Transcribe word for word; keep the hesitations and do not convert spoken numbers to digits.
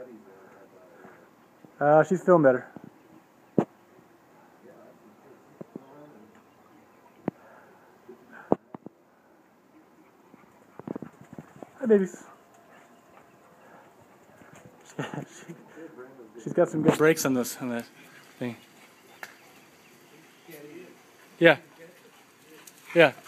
Uh, she's feeling better. Hi, babies. she, she's got some good brakes on this on that thing. Yeah. Yeah.